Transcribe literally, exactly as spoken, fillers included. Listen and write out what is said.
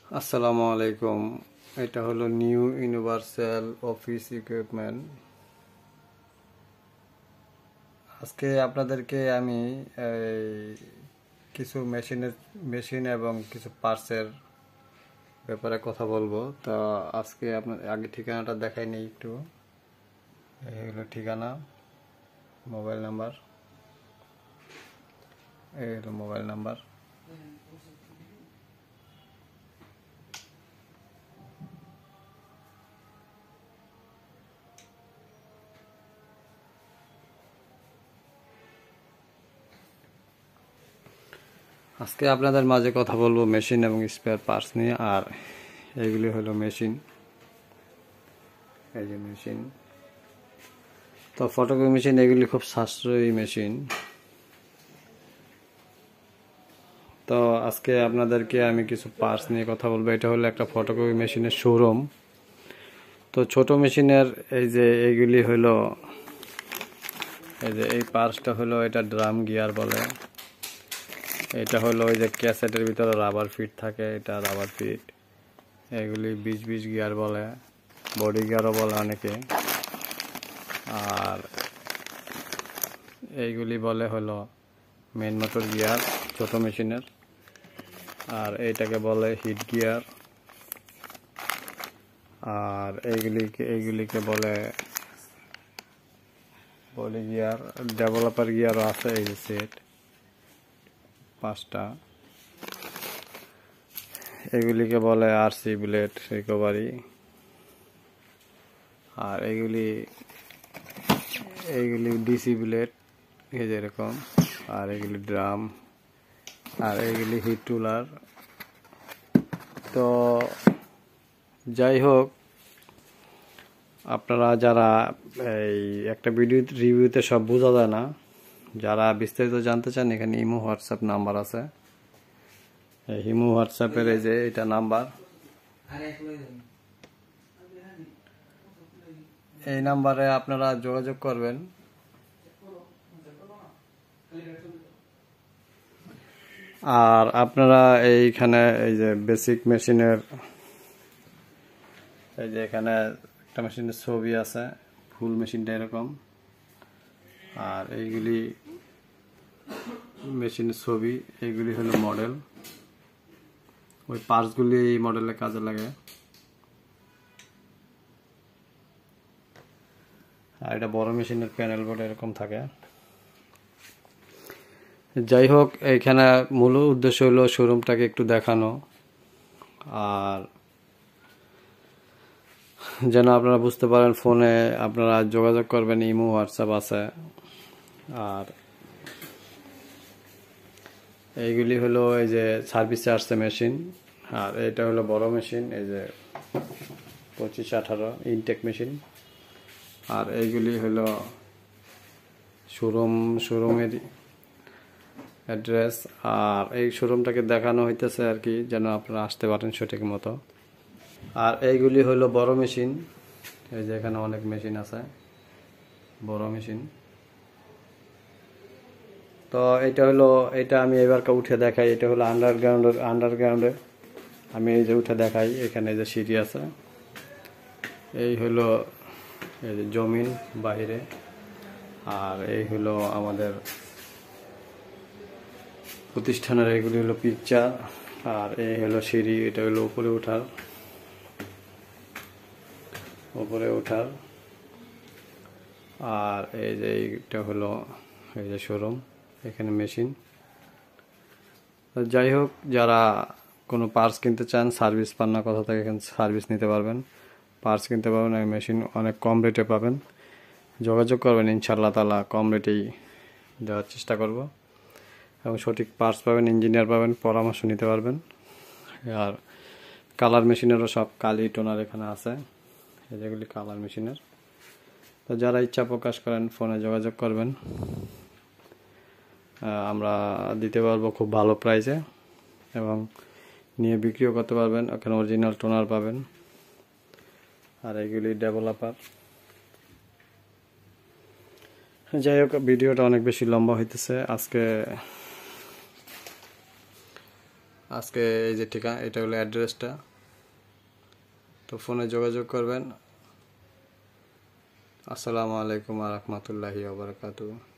আসসালামু আলাইকুম। এটা হলো নিউ ইউনিভার্সাল অফিস ইকুইপমেন্ট। আজকে আপনাদেরকে আমি এই কিছু মেশিনের মেশিন এবং কিছু পার্টসের ব্যাপারে কথা বলবো। তো আজকে আপনার আগে ঠিকানাটা দেখাই নিই একটু। এই হলো ঠিকানা, মোবাইল নাম্বার, এই হলো মোবাইল নাম্বার। আজকে আপনাদের মাঝে কথা বলবো মেশিন এবং স্পেয়ার পার্টস নিয়ে। আর এইগুলি হলো মেশিন, এই যে মেশিন। তো ফটোকপি মেশিন এগুলি খুব সাশ্রয়ী মেশিন। তো আজকে আপনাদেরকে আমি কিছু পার্টস নিয়ে কথা বলবো। এটা হলো একটা ফটোকপি মেশিনের শোরুম। তো ছোট মেশিনের এই যে এইগুলি হলো, এই যে এই পার্টসটা হলো এটা ড্রাম গিয়ার বলে। এটা হলো ওই যে ক্যাসেটের ভিতরে রাবার ফিট থাকে, এটা রাবার ফিট। এগুলি বিশ বিশ গিয়ার বলে, বডি গিয়ারও বলে অনেকে। আর এইগুলি বলে হলো মেন মোটর গিয়ার ছোট মেশিনের। আর এইটাকে বলে হিট গিয়ার। আর এইগুলিকে এইগুলিকে বলে বডি গিয়ার। ডেভেলপার গিয়ারও আছে, এই যে সেট পাঁচটা। এগুলিকে বলে আরসি ব্লেড রিকভারি। আর এইগুলি এইগুলি ডিসি ব্লেড, এই যে এরকম। আর এগুলি ড্রাম। আর এইগুলি হিট টুলার। তো যাই হোক, আপনারা যারা এই একটা ভিডিও রিভিউতে সব বোঝা যায় না, যারা বিস্তারিত জানতে চান এখানে ইমো হোয়াটসঅ্যাপ নাম্বার আছে। এই ইমো হোয়াটসঅ্যাপের এই যে এটা নাম্বার, এই নাম্বারে আপনারা যোগাযোগ করবেন। আর আপনারা এইখানে এই যে বেসিক মেশিনের এই যে এখানে একটা মেশিনের ছবি আছে, ফুল মেশিনটা এরকম। আর এইগুলি মেশিনের ছবি, এইগুলি হলো মডেল। ওই পার্টসগুলি এই মডেলের কাজে লাগে। আর এটা বড় মেশিনের প্যানেল বোর্ড এরকম থাকে। যাই হোক, এইখানে মূল উদ্দেশ্য হলো শোরুমটাকে একটু দেখানো, আর যেন আপনারা বুঝতে পারেন। ফোনে আপনারা যোগাযোগ করবেন, ইমো হোয়াটসঅ্যাপ আছে। আর এইগুলি হলো এই যে সার্ভিসে আসছে মেশিন। আর এটা হলো বড় মেশিন, এই যে পঁচিশ আঠারো ইনটেক মেশিন। আর এইগুলি হলো শোরুম শোরুমের অ্যাড্রেস। আর এই শোরুমটাকে দেখানো হইতেছে আর কি, যেন আপনারা আসতে পারেন সঠিক মতো। আর এইগুলি হলো বড় মেশিন, এই যে এখানে অনেক মেশিন আছে, বড় মেশিন। তো এটা হলো, এটা আমি এবারকে উঠে দেখাই। এটা হলো আন্ডারগ্রাউন্ডের আন্ডারগ্রাউন্ডে আমি এই যে উঠে দেখাই। এখানে যে সিঁড়ি আছে, এই হলো এই যে জমিন বাইরে। আর এই হলো আমাদের প্রতিষ্ঠানের, এইগুলি হলো পিকচার। আর এই হলো সিঁড়ি, এটা হলো উপরে ওঠার উপরে ওঠার আর এই যে এইটা হলো এই যে শোরুম, এখানে মেশিন। যাই হোক, যারা কোনো পার্টস কিনতে চান, সার্ভিস পান না কোথা থেকে, এখানে সার্ভিস নিতে পারবেন, পার্টস কিনতে পারবেন। এই মেশিন অনেক কম রেটে পাবেন। যোগাযোগ করবেন, ইনশাআল্লাহ তাআলা কম রেটেই দেওয়ার চেষ্টা করব। এবং সঠিক পার্টস পাবেন, ইঞ্জিনিয়ার পাবেন, পরামর্শ নিতে পারবেন। আর কালার মেশিনেরও সব কালি টোনার এখানে আছে, এই যেগুলি কালার মেশিনের। তো যারা ইচ্ছা প্রকাশ করেন ফোনে যোগাযোগ করবেন, আমরা দিতে পারবো খুব ভালো প্রাইসে, এবং নিয়ে বিক্রিও করতে পারবেন। ওখানে অরিজিনাল টোনার পাবেন। আর এইগুলি ডেভেলপার। যাই হোক, ভিডিওটা অনেক বেশি লম্বা হইতেছে। আজকে আজকে এই যে ঠিকানা, এটা হলো অ্যাড্রেসটা। তো ফোনে যোগাযোগ করবেন। আসসালামু আলাইকুম ওয়া রাহমাতুল্লাহি ওয়া বারাকাতুহু।